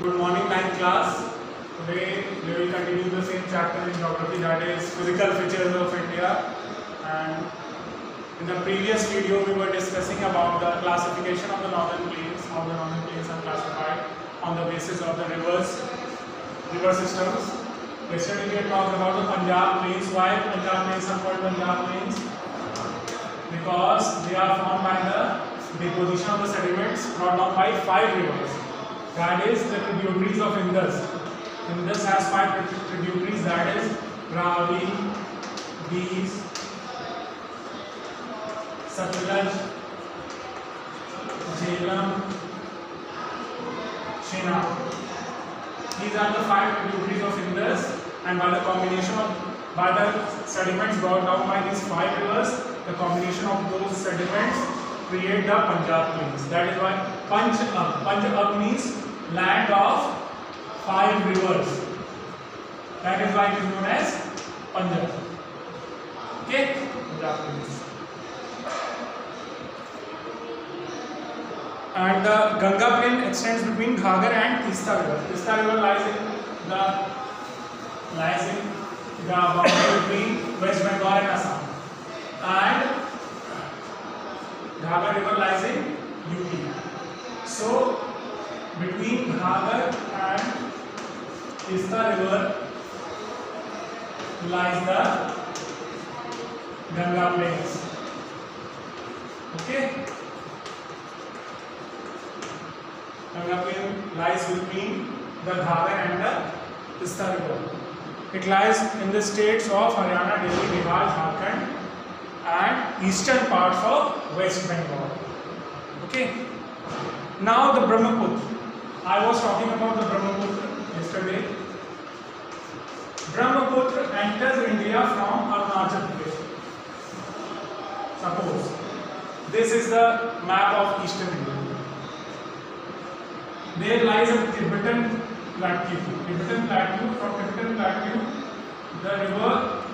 Good morning, 9th class. Today we will continue the same chapter in geography, that is physical features of India. And in the previous video we were discussing about the classification of the northern plains, how the northern plains are classified on the basis of the river systems. Yesterday we had talked about the Punjab plains. Why Punjab plains are called Punjab plains? Because they are formed by the deposition of the sediments brought down by 5 rivers. That is the tributaries of Indus. Indus has 5 tributaries, that is Ravi, Beas, Satluj, Jhelum, Chenab. These are the 5 tributaries of Indus, and by the sediments brought down by these 5 rivers, the combination of those sediments create the Punjab plains. That is why Punjab means land of 5 rivers. That is why it is known as Punjab. Okay? Punjab plains. And the Ganga plain extends between Ghagar and Tista river. Tista river lies in the boundary between West Bengal and Assam. And Ghagar river lies in UP. So between Ghagar and Tista river lies the Ganga plains. Okay? Ganga plain lies between the Ghagar and the Tista river. It lies in the states of Haryana, Delhi, Bihar, Jharkhand and eastern parts of West Bengal. Okay. Now the Brahmaputra. I was talking about the Brahmaputra yesterday. Brahmaputra enters India from Arunachal Pradesh. Suppose this is the map of eastern India. There lies a Tibetan plateau. From Tibetan plateau, the river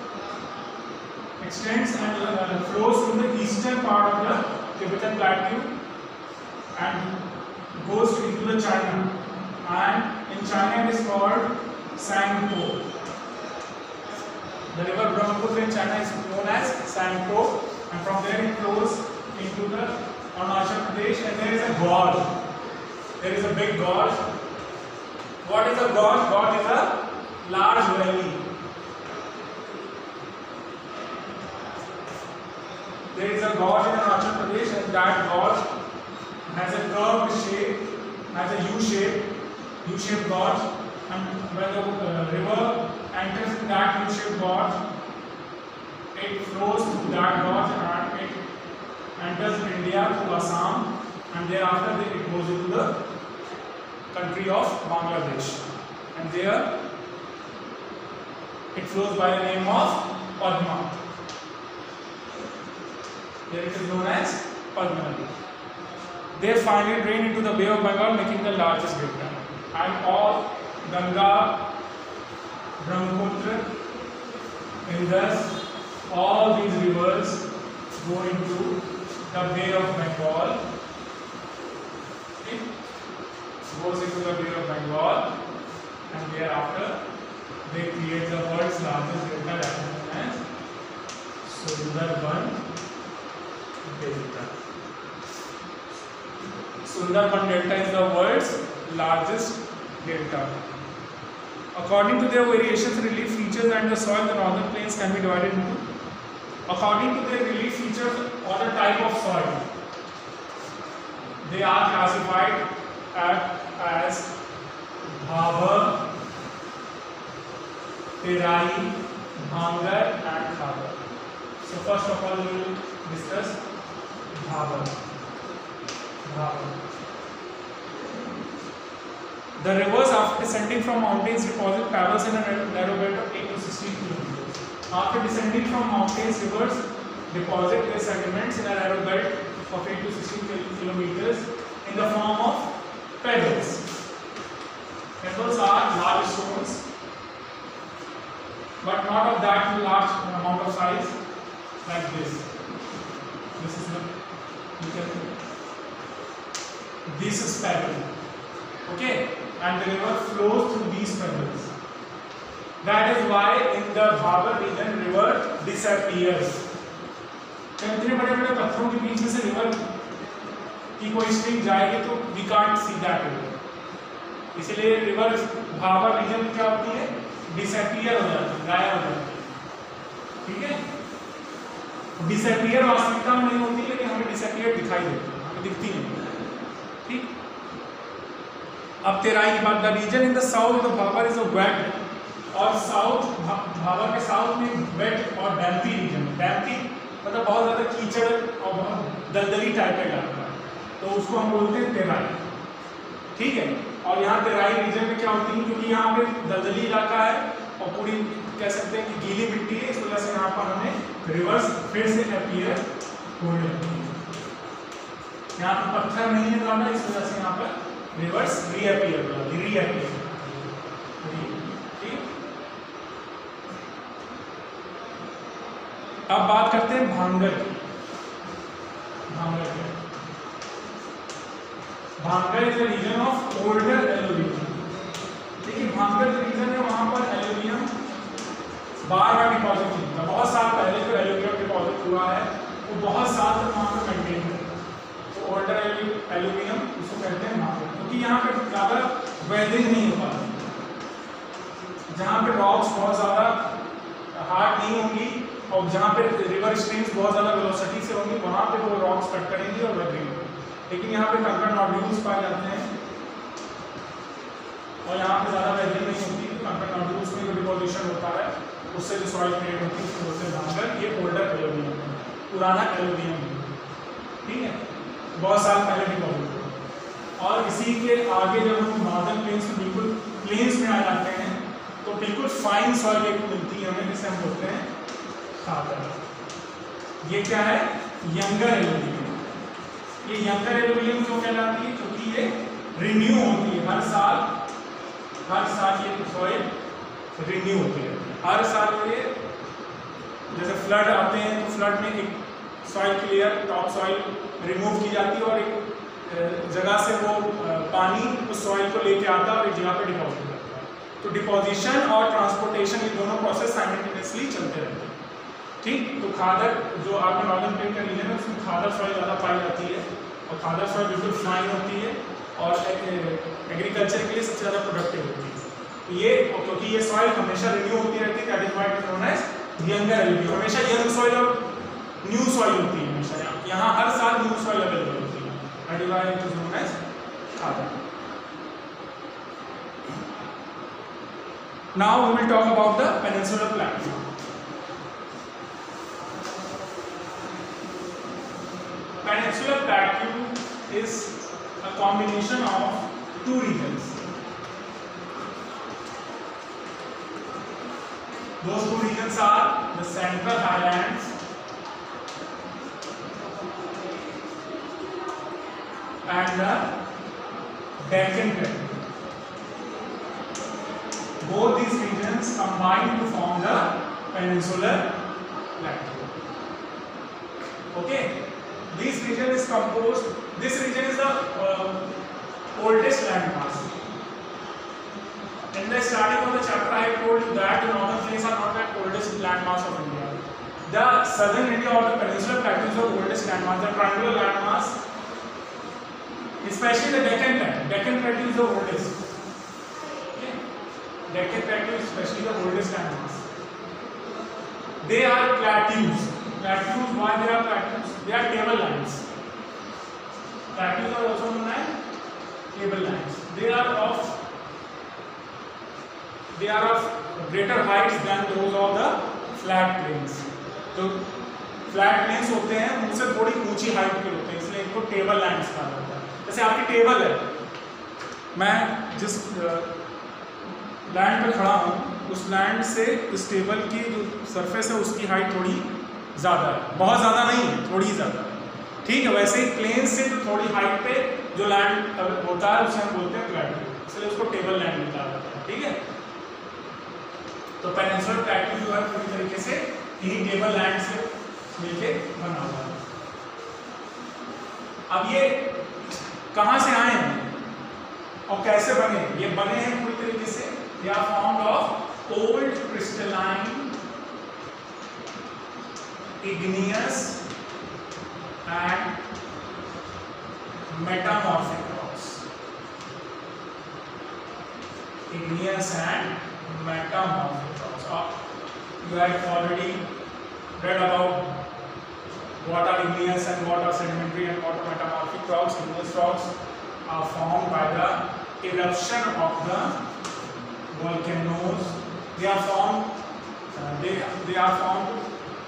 extends and flows to the eastern part of the Tibetan plateau and goes into the China. And in China it is called Sangpo. The river Brahmaputra in China is known as Sangpo, and from there it flows into the Arunachal Pradesh, and there is a gorge. There is a big gorge. What is a gorge? Gorge is a large valley. There is a gorge in Arunachal Pradesh, and that gorge has a curved shape, has a U-shaped gorge, and when the river enters in that U-shaped gorge, it flows through that gorge and it enters India to Assam, and thereafter it goes into the country of Bangladesh, and there it flows by the name of Padma. There it is known as Padma Nadi. They finally drain into the Bay of Bengal, making the largest delta. And all Ganga, Brahmaputra, Indus, all these rivers go into the Bay of Bengal. It goes into the Bay of Bengal, and thereafter they create the world's largest delta, that is known as Sundarban Delta. Sundarban Delta is the world's largest delta. According to their variations, relief features and the soil, the northern plains can be divided into. According to their relief features or the type of soil, they are classified as Bhabar, Terai, Bhangar and Khabar. So first of all we will discuss Bhabar. The rivers, after descending from mountains, deposit travels in a narrow belt of 8 to 16 kilometers. After descending from mountains, rivers deposit their sediments in a narrow belt of 8 to 16 kilometers in the form of pebbles. Pebbles are large stones, but not of that large amount of size, like this. This is pebble. Okay. and the river flows through these pebbles. That is why in the Bhabar region river disappears. जब इतने बड़े-बड़े पत्थरों के बीच में से river की कोई stream जाएगी तो we can't see that river. इसलिए रिवर भाबर रीजन में क्या होती है, डिसअपियर हो जाती है, गायब हो जाती है। ठीक है, डिसअपियर वास्तविकता में नहीं होती, लेकिन हमें डिसअपियर दिखाई देती है, हमें दिखती नहीं। ठीक, अब तेराई की बात, the region in the south of Bhabar is a wet, और साउथ भाबर के साउथ में वेट और डैम्पी रीजन। डैम्पी मतलब बहुत ज्यादा कीचड़ और बहुत दलदली टाइप का इलाका है, तो उसको हम बोलते हैं तेराई। ठीक है, और यहाँ तेराई रीजन में क्या होती है, क्योंकि यहाँ पे दलदली इलाका है और पूरी कह सकते हैं कि गीली मिट्टी है, इस वजह से यहाँ पर हमें रिवर्स फिर से अपीयर होने लगती है। यहाँ पर पत्थर नहीं है ज़्यादा, इस वजह से यहाँ पर रिवर्स रीअपीयर हो जाती है, रीअपीयर। ठीक, अब बात करते हैं भांगर की। भांगर क्या? Bhangar is the region of older alluvium. देखिए भांगर जो रीजन है वहां पर एल्यूमिनियम बार बार डिपॉजिट नहीं होता। बहुत साल पहले जो एल्यूमिनियम डिपॉजिट हुआ है वो बहुत साल तक वहां पर मेंटेन है, तो ओल्डर एल्यूमिनियम उसको कहते हैं भांगर, क्योंकि यहाँ पे ज़्यादा वेल्डिंग नहीं हो पाती। जहाँ पे रॉक्स बहुत ज़्यादा हार्ड नहीं होंगी और जहाँ पे रिवर स्ट्रीम्स बहुत ज़्यादा वेलोसिटी से होंगी, वहाँ पे वो रॉक्स कट करेंगी और वेल्डिंग होगी। लेकिन यहाँ पे कंकड़ नॉड्यूल्स पाए जाते हैं और यहाँ पे ज़्यादा वेल्डिंग नहीं होती, तो कंकड़ नॉड्यूल्स में जो डिपोजिशन होता है उससे जो सॉइल क्रिएट होती है उसको बोलते हैं भांगर। ये ओल्डर एल्यूमिनियम है, पुराना एल्यूमिनियम है। ठीक है, बहुत साल पहले डिपॉजिट हुआ। और इसी के आगे जब हम नॉर्दर्न प्लेन्स में बिल्कुल प्लेन्स में आ जाते हैं तो बिल्कुल फाइन सॉइल एक मिलती है हमें, जिसे हम बोलते हैं खादर। ये क्या है, यंगर एल्यूमिनियम। ये यंगर एल्यूमिनियम क्यों कहलाती है, क्योंकि ये रिन्यू होती है हर साल ये सॉइल रिन्यू होती है हर साल। ये जैसे फ्लड आते हैं तो फ्लड में एक सॉइल की लेयर, टॉप सॉइल रिमूव की जाती है और एक जगह से वो पानी उस सॉइल को लेके आता है और एक जगह पे डिपॉजिट करता है। तो डिपोजिशन और ट्रांसपोर्टेशन ये दोनों प्रोसेस साइमल्टेनियसली चलते रहते हैं। ठीक, तो खादर जो आपने नॉर्दर्न प्लेन का रीजन है उसमें खादर सॉइल ज़्यादा पाई जाती है और खादर सॉइल बिल्कुल फाइन होती है और एग्रीकल्चर के लिए सबसे ज़्यादा प्रोडक्टिव होती है। ये क्योंकि ये सॉइल हमेशा रिन्यू होती रहती है, that is why it is known as younger alluvium. हमेशा यंग सॉइल और न्यू सॉइल होती है, हमेशा यहाँ हर साल न्यू सॉइल अवेलेबल होती है, that is why it is known as Khadar. Now we will talk about the peninsular plateau. Peninsular plateau is a combination of two regions. Those two regions are the Central Highlands and the Deccan Plateau. Both these regions combine to form the Peninsular Plateau. Okay. This region is composed. This region is the oldest landmass. In the starting of the chapter, I told you that the northern plains are not the oldest landmass of India. The southern India or the peninsular plateau is the oldest landmass. The triangular landmass, especially the Deccan Plateau. Deccan Plateau is the oldest. Okay? Deccan Plateau is especially the oldest landmass. They are plateaus. Plateaus, why they are plateaus? They are tablelands. Plateaus are also known as tablelands. They are of greater heights than those of the flat plains. तो flat plains होते हैं उनसे थोड़ी ऊंची height के होते हैं, इसलिए इनको tablelands कहा जाता है। जैसे आपकी टेबल है, मैं जिस लैंड पे खड़ा हूँ उस लैंड से इस टेबल की जो सरफेस है उसकी हाइट थोड़ी ज़्यादा है, बहुत ज़्यादा नहीं है, थोड़ी ज़्यादा है। ठीक है, वैसे ही प्लेन से जो थोड़ी हाइट पे जो लैंड होता है उसे हम बोलते हैं प्लेटू, इसलिए उसको टेबल लैंड कहा जाता है। ठीक है, तो पेनिनसुलर प्लेटू जो है पूरी तरीके से यही टेबल लैंड से मिलके बना हुआ है। अब ये कहाँ से आए हैं? और कैसे बने? ये बने हैं पूरी तरीके से, they are formed of old crystalline igneous and metamorphic rocks. Igneous and metamorphic rocks. You have already read about what are igneous and what are sedimentary and what are metamorphic rocks. Igneous rocks are formed by the eruption of the volcanoes. They are formed. They are formed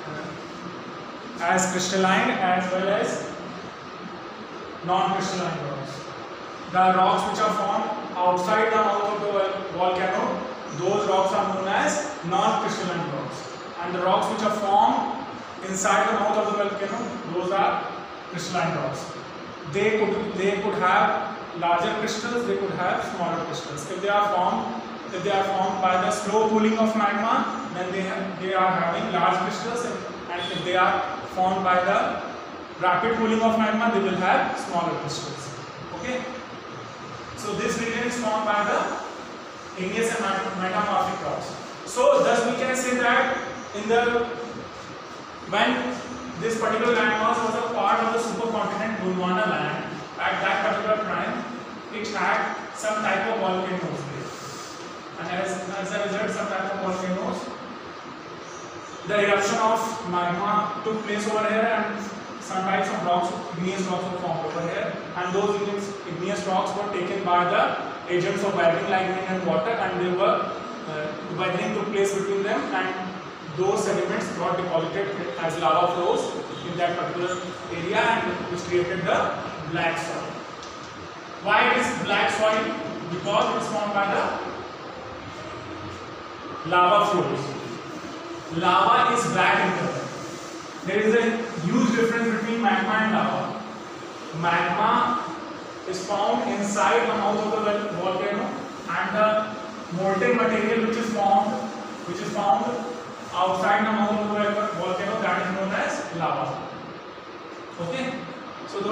as crystalline as well as non-crystalline rocks. The rocks which are formed outside the mouth of the volcano, those rocks are known as non-crystalline rocks. And the rocks which are formed inside the mouth of the volcano, those are crystalline rocks. They could have larger crystals, they could have smaller crystals. If they are formed by the slow cooling of magma, then they are having large crystals, and if they are formed by the rapid cooling of magma, they will have smaller crystals. Okay, so this region is formed by the igneous and metamorphic rocks. So thus we can say that when this particular landmass was a part of the supercontinent Gondwana land, at that particular time it had some type of volcanoes there, and as a result some type of volcanoes, the eruption of magma took place over here, and some types of rocks, igneous rocks were formed over here, and those igneous rocks were taken by the agents of weathering like wind and water, and they were weathering took place between them, and those sediments got deposited as lava flows in that particular area, and which created the black soil. Why it is black soil? Because it is formed by the lava flows. Lava is black in color. There is a huge difference between magma and lava. Magma is found inside the mouth of the volcano, and the molten material which is found outside the mouth of the volcano, that is known as lava. Okay, so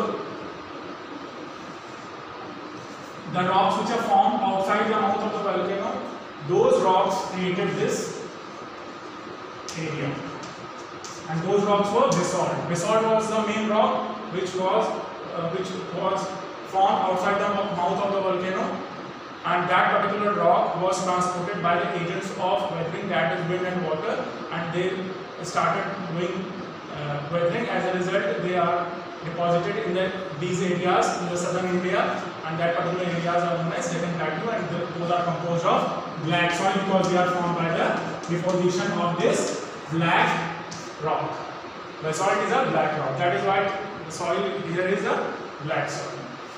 the rocks which are formed outside the mouth of the volcano, those rocks created this area, and those rocks were basalt. Basalt was the main rock which was formed outside the mouth of the volcano, and that particular rock was transported by the agents of weathering, that is wind and water, and they started doing weathering. As a result, they are deposited in these areas in the southern India, and that particular areas are known as Deccan Plateau, and those are composed of black soil because they are formed by the deposition of this black rock. Basalt is a black rock. That is why the soil here is a black soil.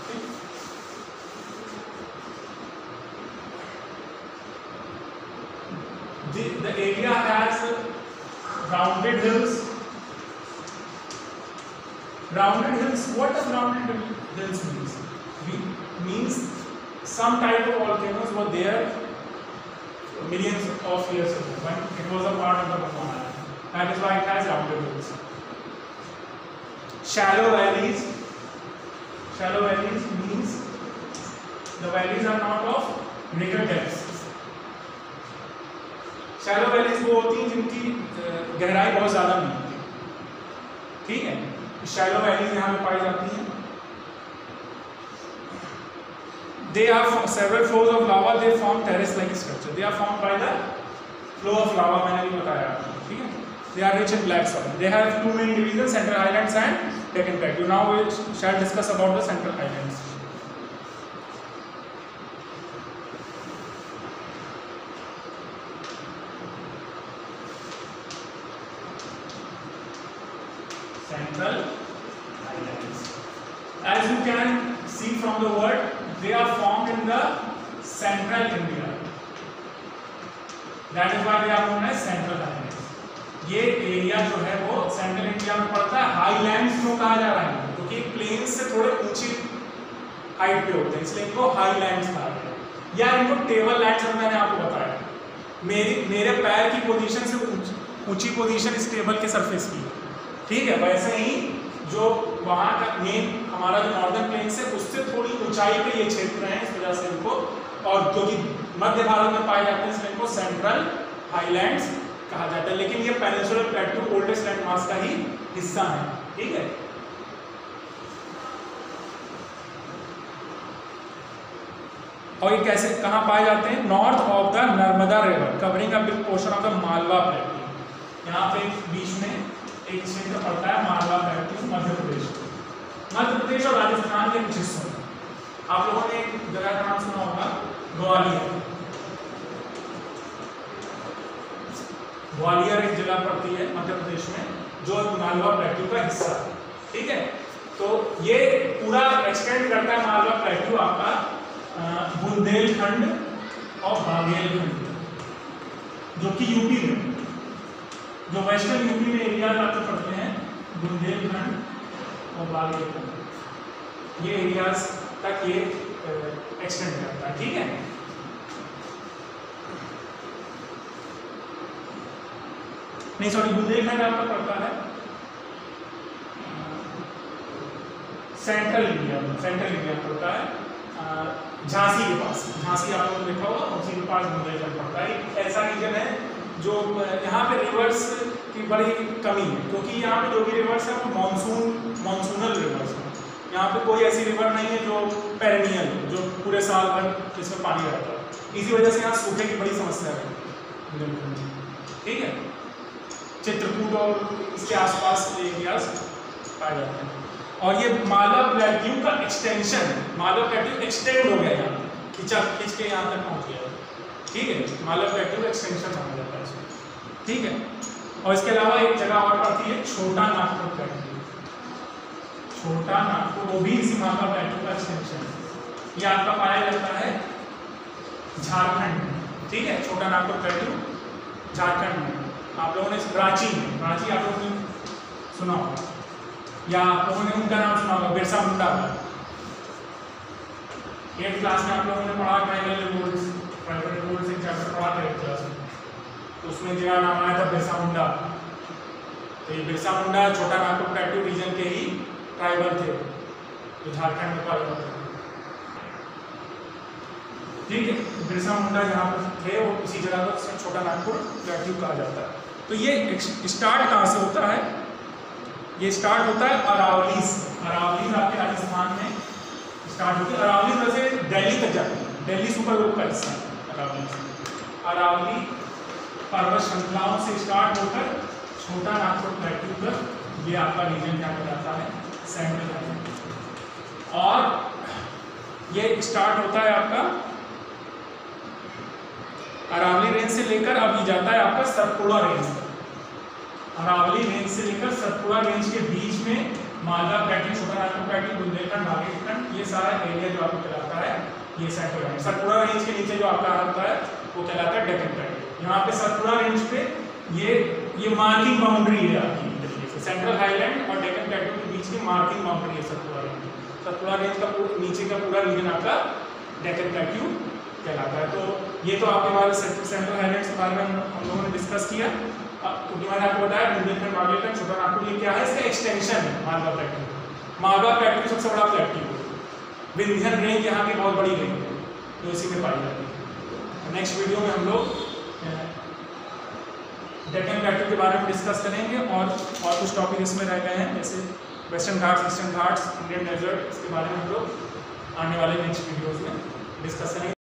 The area has rounded hills. Rounded hills. What does rounded hills means? Means some type of volcanoes were there millions of years ago when it was a part of the Gondwana. That is why it has rounded hills. Shallow valleys. Shallow valleys means the valleys are not of greater depths. Shallow valleys वो होती हैं जिनकी गहराई बहुत ज़्यादा नहीं होती, ठीक है। शैलो वैलीज यहाँ पे पाई जाती हैं। They are several flows of lava. They form terrace-like structure. They are formed by the flow of lava. मैंने भी बताया आपको, ठीक है। They are rich in black soil. They have two main divisions: Central Highlands and Deccan Plateau. Now we shall discuss about the Central Highlands. Central Highlands. As you can see from the word, they are formed in the central India. That is why they are known as Central Highlands. ये area जो है वो central India में पड़ता है। Highlands क्यों कहा जा रहा है? क्योंकि प्लेन्स से थोड़े ऊंची हाइट पे होते हैं, इसलिए इनको हाईलैंड्स कहा गया है। या इनको टेबल लैंड्स मैंने आपको बताया, मेरे पैर की पोजीशन से ऊंची पोजीशन इस टेबल के सरफेस की, ठीक है। वैसे ही जो वहाँ का मेन हमारा जो नॉर्दर्न प्लेन्स है उससे थोड़ी ऊंचाई पे ये क्षेत्र हैं, इस वजह से इनको, और क्योंकि मध्य भारत में पाए जाते हैं इसलिए इनको सेंट्रल हाईलैंड्स कहा जाता है। लेकिन ये peninsular plateau oldest land mass का ही हिस्सा है, ठीक है। और ये कैसे कहाँ पाए जाते हैं? North of the Narmada river covering a big portion of the Malwa plateau. यहाँ पे बीच में एक क्षेत्र पड़ता है मालवा प्लेटू, मध्य प्रदेश और राजस्थान के कुछ हिस्सों में। आप लोगों ने एक जगह का नाम सुना होगा, ग्वालियर। ग्वालियर एक जगह पड़ती है मध्य प्रदेश में जो मालवा प्लेटू का हिस्सा है, ठीक है। तो ये पूरा एक्सटेंड करता है मालवा प्लेटू आपका बुंदेलखंड और बाघेलखंड, जो कि यूपी में, जो वेस्टर्न यूपी में एरिया आपको पड़ते हैं, बुंदेलखंड और बाघेलखंड, ये एरियाज तक ये एक्सटेंड करता है, ठीक है। नहीं सॉरी, बुंदेलखंड आपका पड़ता है सेंट्रल इंडिया पड़ता है झांसी के पास। झांसी आप लोगों ने देखा होगा, उसी के पास बुंदेलखंड पड़ता है। ऐसा रीजन है जो यहाँ पे रिवर्स की बड़ी कमी है, क्योंकि यहाँ पे जो भी रिवर्स है वो मानसूनल रिवर्स है। यहाँ पे कोई ऐसी रिवर नहीं है जो पेरेनियल, जो पूरे साल भर इसमें पानी रहता है। इसी वजह से यहाँ सूखे की बड़ी समस्या है, ठीक है। चित्रकूट और इसके आसपास एरियाज पाए जाते हैं। और ये मालवा प्लेट्यू का एक्सटेंशन है, मालवा प्लेट्यू एक्सटेंड हो गया यहाँ, खींच के यहाँ तक पहुँच गया, ठीक है। मालवा प्लेट्यू एक्सटेंशन कहा जाता है इसको, ठीक है। और इसके अलावा एक जगह और पड़ती है छोटा नागपुर प्लेट्यू। छोटा नागपुर वो भी इसी मालवा प्लेट्यू का एक्सटेंशन है। ये आपका पाया जाता है झारखंड में, ठीक है। छोटा नागपुर प्लेट्यू झारखंड में। आप लोगों ने रांची आप लोगों ने सुना होगा, या आप लोगों ने उनका नाम सुना होगा, बिरसा मुंडा। 8th क्लास में आप लोगों ने पढ़ा ट्राइबल रूल्स एक चैप्टर पढ़ा था 8th क्लास में, तो उसमें जगह नाम आया था बिरसा मुंडा। तो ये बिरसा मुंडा छोटा नागपुर प्लेट्यू रीजन के ही ट्राइबल थे जो झारखंड में पाए जाते थे, ठीक है। बिरसा मुंडा जहाँ पर थे वो इसी जगह को छोटा नागपुर प्लेट्यू कहा जाता है। तो ये स्टार्ट कहाँ से होता है? ये स्टार्ट होता है अरावली से। अरावली आपके राजस्थान में स्टार्ट होती है। अरावली वैसे दिल्ली तक जाती है, दिल्ली सुपर ग्रुप का हिस्सा है अरावली से। अरावली पर्वत श्रृंखलाओं से स्टार्ट होकर छोटा नागपुर प्लेट्यू तक ये आपका रीजन क्या कहलाता है? Central highland. और ये स्टार्ट होता है आपका अरावली रेंज से लेकर अभी जाता है आपका सतपुड़ा रेंज तक। अरावली रेंज से लेकर सतपुड़ा रेंज के बीच में मालवा प्लेट्यू, छोटा नागपुर प्लेट्यू, बुंदेलखंड, बाघेलखंड, ये सारा एरिया जो आपको कहलाता है ये सेंट्रल हाईलैंड। सतपुड़ा रेंज के नीचे जो आपका आता है वो कहलाता है डेक्कन प्लेट्यू। यहाँ पे सतपुड़ा रेंज पे ये मार्किंग बाउंड्री है आपकी तरीके से। सेंट्रल हाईलैंड और डेक्कन प्लेट्यू के बीच की मार्किंग बाउंड्री है सतपुड़ा रेंज। सतपुड़ा रेंज का नीचे का पूरा रीजन आपका डेक्कन प्लेट्यू कहलाता है। तो ये तो आपके बारे सेंट्रल हाईलैंड्स के बारे में हम लोगों ने डिस्कस किया। क्योंकि मैंने आपको बताया बुंदेलखंड, बाघेलखंड, छोटा नागपुर ये क्या है? इसका एक्सटेंशन है मालवा प्लेट्यू। मालवा प्लेट्यू सबसे बड़ा प्लेट्यू है। विंध्यन रेंज यहाँ की बहुत बड़ी रेंज है जो इसी में पाई जाती है। नेक्स्ट वीडियो में हम लोग डेक्कन प्लेट्यू के बारे में डिस्कस करेंगे और कुछ टॉपिक इसमें रह गए हैं, जैसे Western Ghats, Eastern Ghats, Indian desert, इसके बारे में हम लोग आने वाले नेक्स्ट वीडियोज़ में डिस्कस करेंगे।